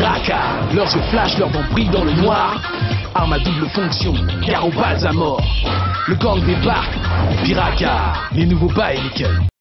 Piraka. Leurs yeux flashent, leurs dents brillent dans le noir. Arme à double fonction, car aux balles à mort. Le gang débarque, Piraka, les nouveaux Bionicle.